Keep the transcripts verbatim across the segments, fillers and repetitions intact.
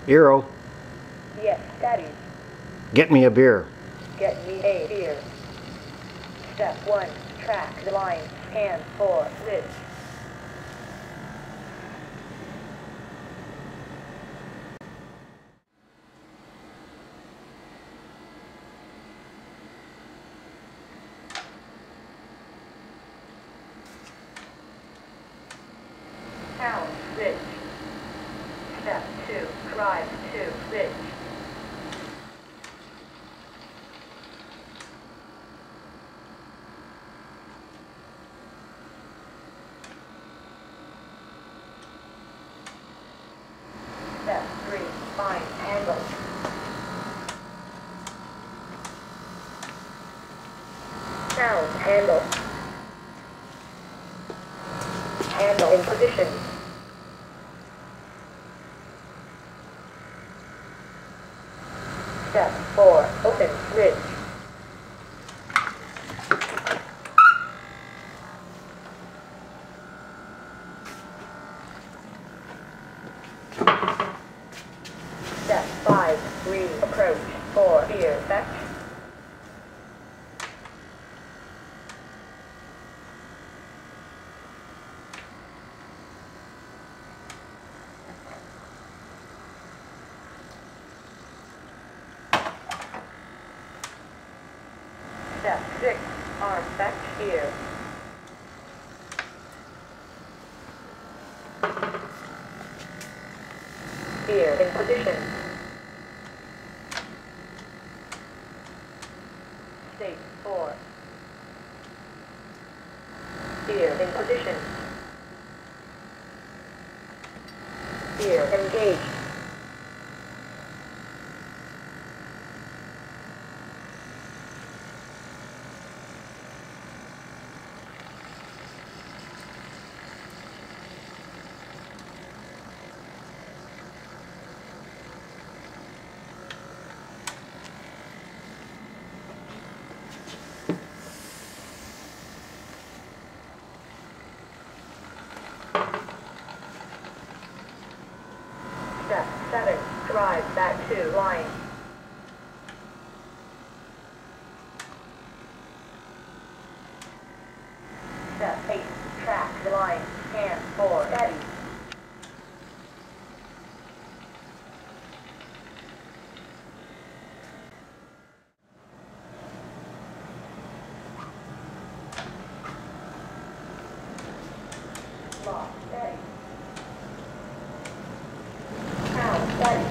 ERO, Yes, Daddy. get me a beer. Get me a beer. Step one. Track the line. Scan for this. Town switch. Step two. Drive to switch. Step three. Find handle. Sound handle. Handle in position. Step four. Open switch. Step five. Re-approach for ear effect. Step six. Arm back here. Ear in position. State four. Ear in position. Ear engaged. Step seven. Drive back to line. Step eight. Track the line. Scan for Daddy. Lock Daddy. Count Daddy.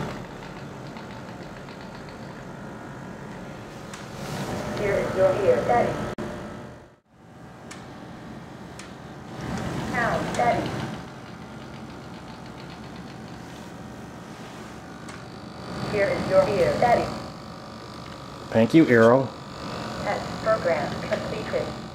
Here is your ear, Daddy. Count Daddy. Here is your ear, Daddy. Thank you, ERO. Test program completed.